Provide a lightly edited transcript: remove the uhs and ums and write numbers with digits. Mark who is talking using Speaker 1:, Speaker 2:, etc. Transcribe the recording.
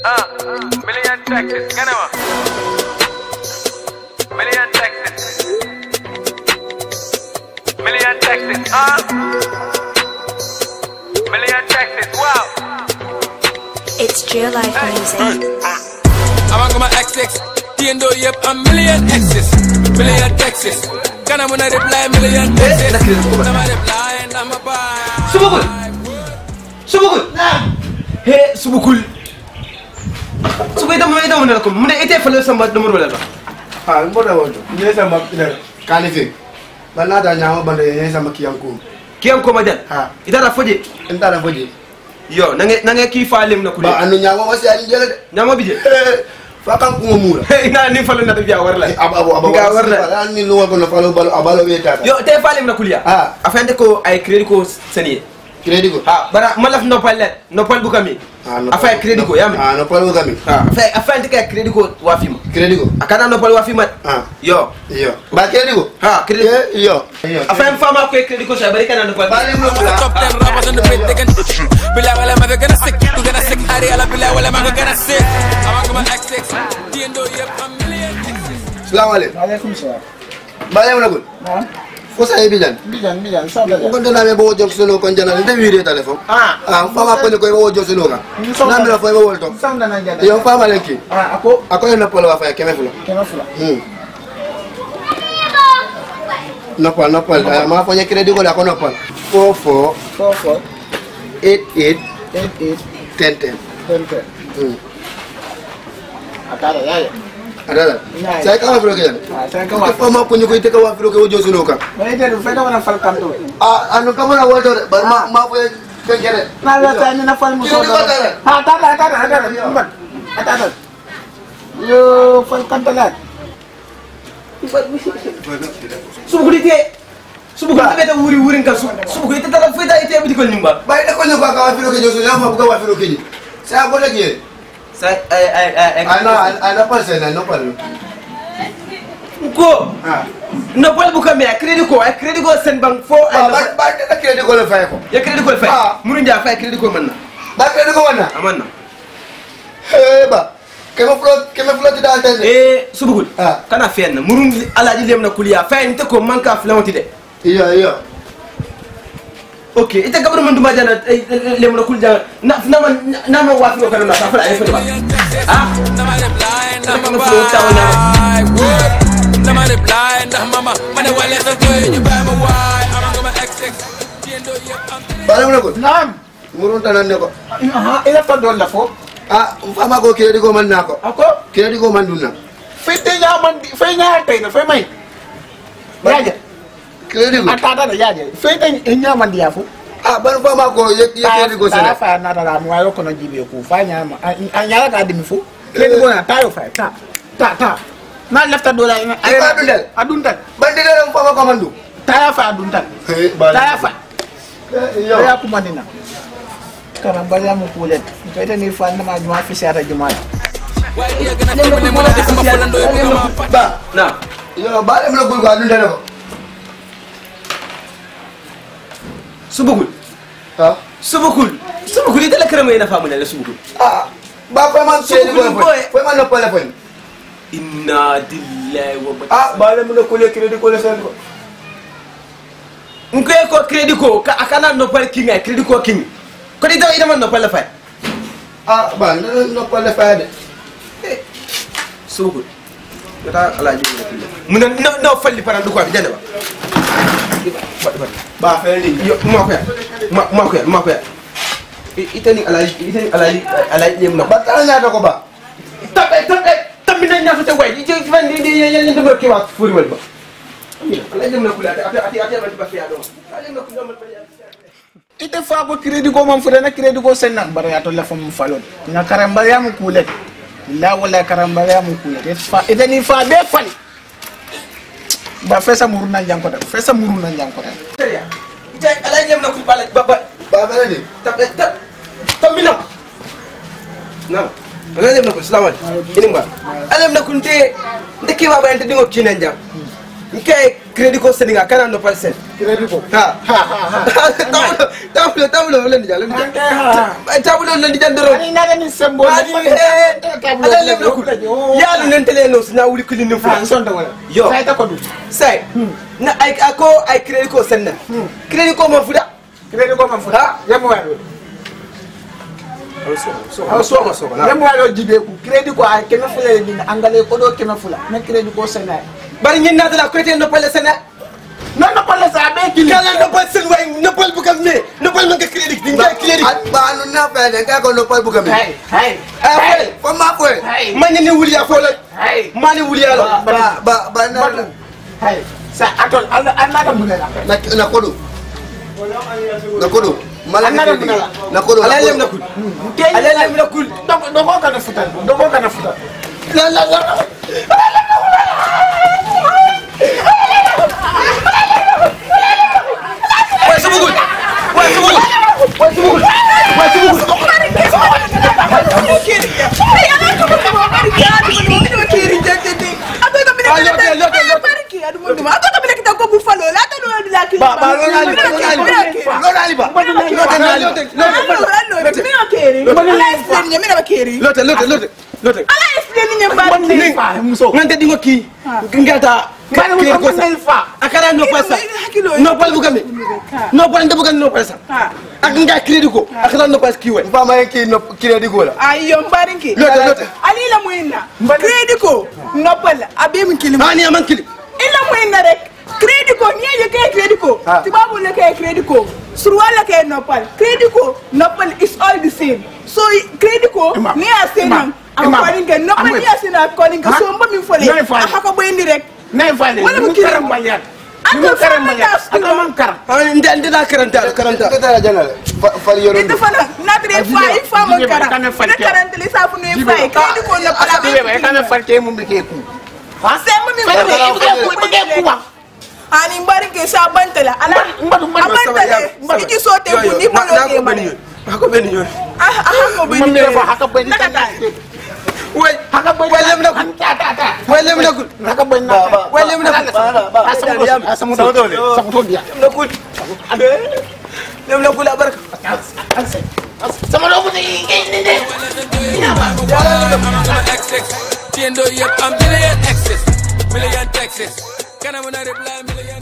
Speaker 1: Million Texas, ganama. Million Texas. Million Texas, Million Texas, wow.
Speaker 2: It's Jill Life Music.
Speaker 3: I'm gonna XX, tiendo yep, a million X's, million Texas. Gonna wanna reply million Texas. Nama reply and I'm a buy.
Speaker 4: Subukul. He subukul. Subukul itu mana aku? Mana itu file sama nomor berapa?
Speaker 5: Ah, mbona wodo. Yeye sama kile. Kanifi. Bana da nyawo bande yeye sama kiyanku.
Speaker 4: Kiyanku madan.
Speaker 5: Ha.
Speaker 4: Ita da foje.
Speaker 5: Enta da foje.
Speaker 4: Yo, nange ki falim na kule.
Speaker 5: Ba anu nyawo wasi ani jele de.
Speaker 4: Nyawo bije.
Speaker 5: Fakan ko mura.
Speaker 4: Ina ni falo na biya warla.
Speaker 5: Abo.
Speaker 4: Ga warla.
Speaker 5: Ani no ko na falo abalo weta.
Speaker 4: Yo, te falim na kuliya.
Speaker 5: Ah.
Speaker 4: Afende ko ay credit ko seni.
Speaker 5: Credit ko.
Speaker 4: Ha, bara malaf no pal bukami. Afay credit ko yami.
Speaker 5: Ah, no pal bukami.
Speaker 4: Ha, afay ka credit ko wafima.
Speaker 5: Credit ko.
Speaker 4: Akana no pal wafima.
Speaker 5: Ah.
Speaker 4: Yo.
Speaker 5: Ba credit ko.
Speaker 4: Ha, credit.
Speaker 5: Yo.
Speaker 4: Afay fama ko credit ko sa bari kana no pal.
Speaker 5: Bale mo
Speaker 3: Top 10 rappers on the beat, they can Bila wala ma gonna sick, you gonna sick. Ari ala bila wala ma gonna sick. I'm gonna XX, tiendo yep, a million X's.
Speaker 5: Assalamu alaikum.
Speaker 6: Waalaikumsalam.
Speaker 5: Bale mo nagul.
Speaker 6: Naam.
Speaker 5: Ko sa bijan.
Speaker 6: Bijan, sabar ya.
Speaker 5: Ko ndona me bo jok solo ko jana nde wiire telephone. Fama ko ni ko bo jok solo ka. Na mi la fo bo wolto.
Speaker 6: Sam na jada.
Speaker 5: Yo fama lenki.
Speaker 6: Ako
Speaker 5: Na polo wa fa keme fulo.
Speaker 6: fula.
Speaker 5: Na pol. Ma fo nya credit ko la ko na pol. 44 88 10.
Speaker 6: Atara ya.
Speaker 5: Adala. Saya ka wa fulo ke.
Speaker 6: Saya
Speaker 5: Ko fama ko ni ko ite ka wa fulo ke wo jok solo ka.
Speaker 6: Mana dia feda wana fal kanto.
Speaker 5: Anu ka na wolto ba ma fo ke kere.
Speaker 6: Na la sa ni na fal muso. Atara. Atara. Yo fal kanto la.
Speaker 4: Subukul beta wuri kan subukul ite tara feda ite bi ko nyumba.
Speaker 5: Ba ida ko ni ko ka wa fulo ke jok solo ma bu ka wa fulo ke ni. Saya ko le ki.
Speaker 4: Sa
Speaker 5: Ana pal sen no pal.
Speaker 4: ko no pal bukami credit ko sen bang fo
Speaker 5: Ba da credit ko le fay ko.
Speaker 4: ya credit ko fay muru ndia fay credit ko manna
Speaker 5: Ba credit ko wana.
Speaker 4: amanna
Speaker 5: Ba. Kema float da antenne.
Speaker 4: subukul kana fenna muru alaji lemna kuliya fay nte ko manka flawti de
Speaker 5: Iya.
Speaker 4: ok ite gabru man duma jana lemna kulja na ma wafi ko kana sa fala ay fata
Speaker 3: Nama reply and I'm a buy. Nama reply and I'm a money wallet so good you buy my why. I'm gonna XX, tiendo yep, I'm
Speaker 5: Bale mo ko.
Speaker 6: Naam.
Speaker 5: Murun tanan ne ko.
Speaker 6: Ila to don la fo.
Speaker 5: Fama ko credit ko man nako.
Speaker 6: Ako
Speaker 5: Credit ko man dunna.
Speaker 6: fete nya man fe nya tay na fe mai. Yaja.
Speaker 5: Credit ko.
Speaker 6: Atara yaja. Fete nya man dia fo.
Speaker 5: Ban fama ko ye credit ko sene.
Speaker 6: Fa na da mu ayo kono jibe ku fa nya ma. Anyala ka dimi fo. Credit ko na tayo fa. Ta. Na lefta dola ina. Aduntal.
Speaker 5: Bande dara fama ko mandu.
Speaker 6: Taya fa aduntal. Taya fa.
Speaker 5: Yo.
Speaker 6: Ya ku manina. Karamba ya mu kulet. Ito ni fa na ma juma fi sara juma.
Speaker 3: Why you gonna take when I'm gonna come up and do it?
Speaker 5: Ba.
Speaker 4: na
Speaker 5: Yo bale mo ko adun dara ko.
Speaker 4: subukul ite la karamo ina famu ne subukul
Speaker 5: Ba fa man credit ko fo. Fo man no pala fo.
Speaker 4: inna dillahi wa
Speaker 5: Bale mo ko le credit ko le sen ko.
Speaker 4: nko ko credit ko ka akana no pal kinga credit ko king ko ita man no pal fay
Speaker 5: Ba no pala fa de.
Speaker 4: subukul kata alaji mun no falli parandu ko bi jande
Speaker 5: Ba fa ni.
Speaker 4: yo ma ko itani alaji dem na
Speaker 5: Ba tara nya ko ba.
Speaker 4: tamina nya fata way je fan di yalla de barki wa furi wal ba alaji dem na kula ati ba fiya do alaji dem na kula mal
Speaker 6: Ite fa ko credit ko man fure na credit ko sen nak bara ya to la fam falon. Na karamba ya mu kulet. La wala karamba ya mu kulet. Ite ni fa be fal. Ba fesa muruna janko da. Fesa muruna janko da.
Speaker 4: ite alaji dem na kula ba
Speaker 5: Ba fa ni.
Speaker 4: tamina na alaji dem na kula salamu ini ba alaji dem na kunte ndeki ba ba ente dingo kinan jam nke credit ko seninga kana no pal sen
Speaker 6: Crédit ko.
Speaker 4: Ha. Tabulo len di jall. Tabulo len di jall doro.
Speaker 6: Ani na ni sembo.
Speaker 4: Ala lem na kul. Yalla nen tele no sina wuli kulin nim
Speaker 6: Fa
Speaker 4: fu.
Speaker 6: sonda wala.
Speaker 4: Yo.
Speaker 6: Sai ta ko du.
Speaker 4: Say. Na ay crédit ko senna. Crédit ko mo fuda.
Speaker 6: Crédit ko man fu.
Speaker 4: Ha.
Speaker 6: Yamu wa do.
Speaker 4: So.
Speaker 6: Yamu wa do jibe ku. Crédit ko ay keme fula ni angale ko do keme fula. Na crédit ko senna.
Speaker 4: Bari ñin na la crédit no pale senna.
Speaker 6: Non non pas ça be kili.
Speaker 4: Kala no pal sen way no pal bu kam ne. No pal man ka crédit di nga crédit.
Speaker 5: Ba anu na fa de ka ko no pal bu gami.
Speaker 6: Hey.
Speaker 4: Ay,
Speaker 5: Fo ma ko.
Speaker 6: Hey.
Speaker 4: man ni wuli ya fo la.
Speaker 6: Hey.
Speaker 4: Man ni wuli ya la.
Speaker 5: Ba na
Speaker 6: Hey. Sa atol Allah anna bunela.
Speaker 5: na kodo. Na kodo. Mala
Speaker 6: Another
Speaker 5: crédit.
Speaker 6: bunela.
Speaker 5: Na kodo.
Speaker 4: Ala lem na kul. Ala lem na kul.
Speaker 6: Dogo kana futal. Dogo kana futal.
Speaker 4: La. Wai sebugul. Lote. Ngante dingo ki. Ngata. Akara no pesa. No pal bu gami. No pal nda bu gami no pesa. Ak nga crédit ko. Akara no pesa ki we.
Speaker 5: Ba ma ki no crédit ko la.
Speaker 7: Ayo mbarinki.
Speaker 4: Lote.
Speaker 7: Ali la muinna. Crédit ko nopal abem kilim.
Speaker 4: Ani aman kili.
Speaker 7: Ila muinna rek. Crédit ko ni ye ke crédit ko. Tibabu le ke crédit ko. Surwa le ke nopal. Crédit ko nopal is all the same. So crédit ko ni asenam. Am calling nopal ni asena calling so mba mi fole. Akaka boy ndi rek.
Speaker 6: Nay fale.
Speaker 7: Wala mu
Speaker 6: Mu karam bayat. Mu karam bayat. Aka man kar.
Speaker 4: Nda karanta.
Speaker 5: Ka ta janal. Fal yoro.
Speaker 7: Ite fana nadre fa mo kara. Na karanta li sa fu ne fa crédit ko nopal
Speaker 6: Bibe kana falte mu be ke ku.
Speaker 7: Semba mi fole. Ani mbarinki sa bantala ala abantale siji sote ku ni mo lo ke mane
Speaker 4: Ako ben yo.
Speaker 7: Ako ben
Speaker 6: Mamne fa haka ben
Speaker 4: Wai.
Speaker 6: haka ben
Speaker 4: Lem na kul. Wai lem na kul.
Speaker 6: haka ben
Speaker 4: Wai lem na kul.
Speaker 6: asamu dole samu dia
Speaker 4: Lem na kul. Lem na kul abarka.
Speaker 6: sama do mu ni
Speaker 3: Tiendo yep, I'm million Texas. Can I reply million?